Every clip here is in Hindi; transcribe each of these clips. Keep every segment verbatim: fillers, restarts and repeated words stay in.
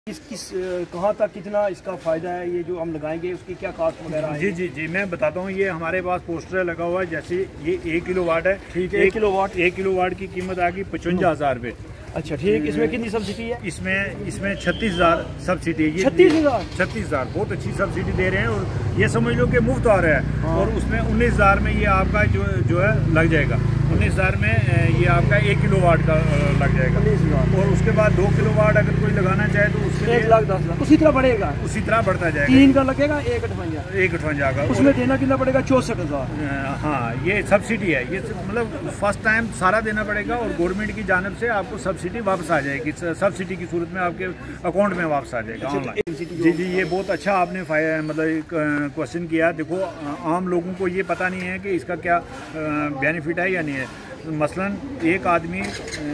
किस किस कहाँ तक कितना इसका फ़ायदा है, ये जो हम लगाएंगे उसकी क्या कास्ट वगैरह है? जी जी जी मैं बताता हूँ। ये हमारे पास पोस्टर लगा हुआ है, जैसे ये एक किलो वाट है। ठीक है, एक किलो वाट एक किलो वाट की कीमत आ गई पचवंजा हज़ार रुपये। अच्छा ठीक, इसमें कितनी सब्सिडी है? इसमें इसमें छत्तीस हज़ार सब्सिडी है। छत्तीस हज़ार छत्तीस हज़ार बहुत अच्छी सब्सिडी दे रहे हैं, और ये समझ लो कि मुफ्त आ रहा है। हाँ। और उसमें उन्नीस हज़ार में ये आपका जो जो है लग जाएगा। उन्नीस हज़ार में ये आपका एक किलो वाट का लग जाएगा। और उसके बाद दो किलो वाट अगर कोई लगाना चाहे तो उसके एक लाख दस लाख उसी तरह बढ़ेगा, उसी तरह बढ़ता जाएगा। तीन का लगेगा एक अठवंजा एक अठवंजा का उसमें देना कितना पड़ेगा? चौसठ हज़ार। हाँ, ये सब्सिडी है। ये मतलब फर्स्ट टाइम सारा देना पड़ेगा, और गवर्नमेंट की जानिब से आपको सब्सिडी वापस आ जाएगी। सब्सिडी की सूरत में आपके अकाउंट में वापस आ जाएगा ऑनलाइन। जी जी ये बहुत अच्छा आपने मतलब क्वेश्चन किया। देखो आम लोगों को ये पता नहीं है कि इसका क्या बेनिफिट है या नहीं है। मसलन एक आदमी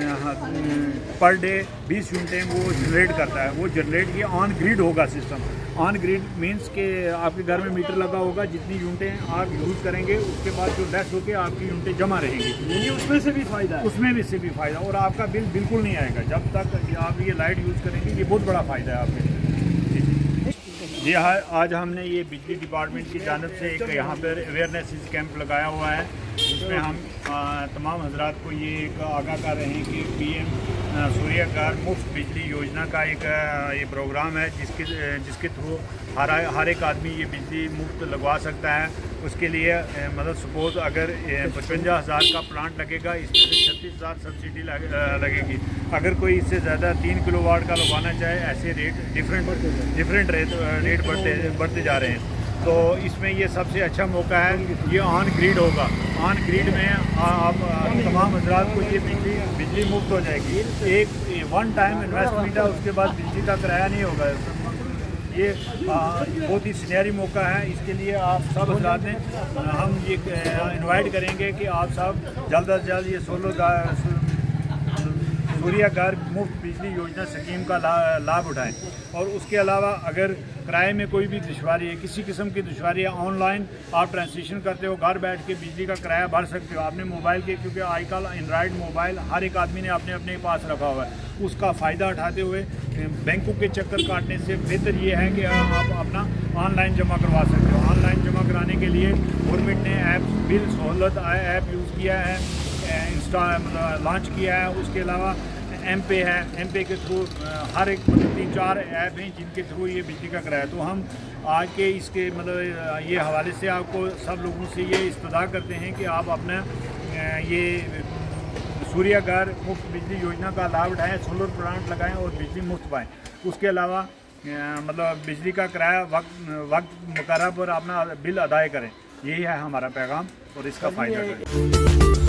पर डे बीस यूनिटें वो जनरेट करता है। वो जनरेट ये ऑन ग्रिड होगा सिस्टम। ऑन ग्रिड मींस के आपके घर में मीटर लगा होगा, जितनी यूनिटें आप यूज़ करेंगे उसके बाद जो लेस होकर आपकी यूनिटें जमा रहेंगी। उसमें से भी फ़ायदा है, उसमें भी से भी फ़ायदा, और आपका बिल बिल्कुल नहीं आएगा जब तक आप ये लाइट यूज़ करेंगे। ये बहुत बड़ा फ़ायदा है आपके। जी हाँ, आज हमने ये बिजली डिपार्टमेंट की जानिब से एक यहाँ पर अवेयरनेस कैंप लगाया हुआ है, जिसमें हम आ, तमाम हजरात को ये एक आगाह कर रहे हैं कि पीएम सूर्य घर मुफ्त बिजली योजना का एक ये प्रोग्राम है, जिसके जिसके थ्रू हर हर एक आदमी ये बिजली मुफ्त लगवा सकता है। उसके लिए मतलब सपोज अगर पचवंजा हज़ार का प्लांट लगेगा, इसमें से छत्तीस हज़ार सब्सिडी लगेगी। अगर कोई इससे ज़्यादा तीन किलो वाट का लगवाना चाहे, ऐसे rate different different rate rate बढ़ते बढ़ते जा रहे हैं। तो इसमें ये सबसे अच्छा मौका है। ये ऑन ग्रिड होगा। ऑन ग्रिड में आप तमाम हजरात को ये बिजली बिजली मुफ्त हो जाएगी। एक वन टाइम इन्वेस्टमेंट है, उसके बाद बिजली का किराया नहीं होगा। ये बहुत ही सुनहरी मौका है। इसके लिए आप सब हजरात ने हम ये इनवाइट करेंगे कि आप सब जल्द अज जल्द ये सोलर सूर्य घर मुफ्त बिजली योजना स्कीम का ला, लाभ उठाएं। और उसके अलावा अगर किराए में कोई भी दुश्वारी है, किसी किस्म की दुश्वारी है, ऑनलाइन आप ट्रांसलेशन करते हो, घर बैठ के बिजली का किराया भर सकते हो आपने मोबाइल के, क्योंकि आजकल एंड्रॉयड मोबाइल हर एक आदमी ने अपने अपने पास रखा हुआ है। उसका फ़ायदा उठाते हुए बैंकों के चक्कर काटने से बेहतर ये है कि आप अपना ऑनलाइन जमा करवा सकते हो। ऑनलाइन जमा कराने के लिए गवर्नमेंट ने ऐप बिल सहूलत ऐप यूज़ किया है, इंस्टा मतलब लॉन्च किया है। उसके अलावा एम पे है, एम पे के थ्रू हर एक मतलब तीन चार ऐप हैं जिनके थ्रू ये बिजली का किराया। तो हम आज के इसके मतलब ये हवाले से आपको सब लोगों से ये इस्तदा करते हैं कि आप अपना ये सूर्य घर मुफ्त बिजली योजना का लाभ उठाएँ, सोलर प्लांट लगाएं और बिजली मुफ्त पाएँ। उसके अलावा मतलब बिजली का किराया वक्त वक्त मुकर्रर पर अपना बिल अदा करें। यही है हमारा पैगाम और इसका फ़ायदा करें।